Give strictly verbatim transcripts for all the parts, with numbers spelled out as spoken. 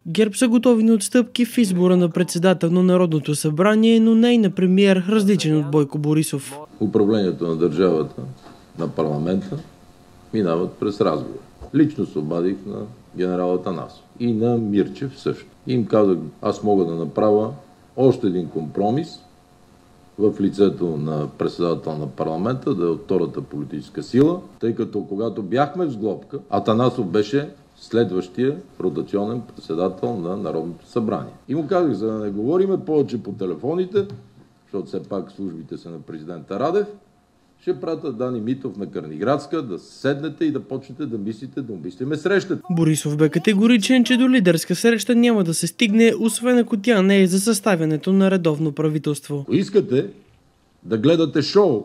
ГЕРБ са готови на отстъпки в избора на председател на Народното събрание, но не и на премиер, различен от Бойко Борисов. Управлението на държавата, на парламента, минават през разговор. Лично се обадих на генерал Атанасов и на Мирчев също. И им казах, аз мога да направя още един компромис в лицето на председател на парламента, да е от втората политическа сила, тъй като когато бяхме в сглобка, Атанасов беше следващия ротационен председател на Народното събрание. И му казах, за да не говориме повече по телефоните, защото все пак службите са на президента Радев, ще пратя Дани Митов на Кърниградска, да седнете и да почнете да мислите, да обмислиме срещата. Борисов бе категоричен, че до лидерска среща няма да се стигне, освен ако тя не е за съставянето на редовно правителство. Ако искате да гледате шоу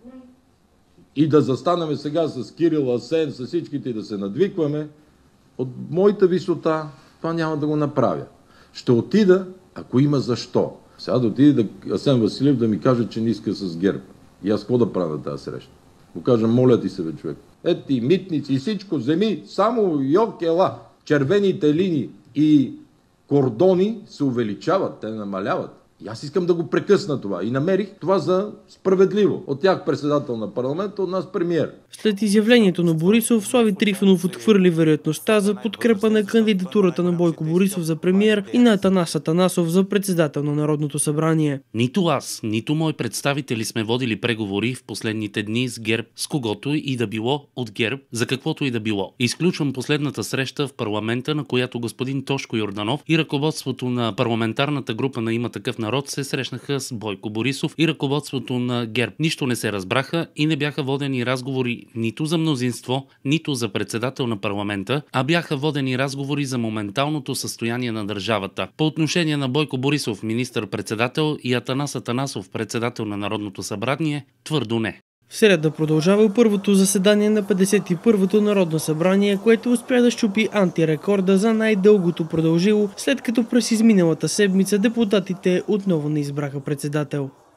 и да застанем сега с Кирил, Асен, с всичките и да се надвикваме, от моята висота това няма да го направя. Ще отида, ако има защо. Сега да отиде да Асен Василев да ми каже, че не иска с ГЕРБ. И аз какво да правя на тази среща? Го кажа, моля ти се, бе, човек. Ето и митници и всичко, вземи, само йокела. Червените линии и кордони се увеличават, те намаляват. И аз искам да го прекъсна това. И намерих това за справедливо. От тях председател на парламента, от нас премиер. След изявлението на Борисов, Слави Трифонов отхвърли вероятността за подкрепа на кандидатурата на Бойко Борисов за премиер и на Атанас Атанасов за председател на Народното събрание. Нито аз, нито мои представители сме водили преговори в последните дни с ГЕРБ, с когото и да било от ГЕРБ, за каквото и да било. Изключвам последната среща в парламента, на която господин Тошко Йорданов и ръководството на парламентарната група на Има такъв народ се срещнаха с Бойко Борисов и ръководството на ГЕРБ. Нищо не се разбраха и не бяха водени разговори нито за мнозинство, нито за председател на парламента, а бяха водени разговори за моменталното състояние на държавата. По отношение на Бойко Борисов, министър-председател, и Атанас Атанасов, председател на Народното събрание, твърдо не. В сряда продължава първото заседание на петдесет и първото Народно събрание, което успя да счупи антирекорда за най-дългото продължило, след като през изминалата седмица депутатите отново не избраха председател.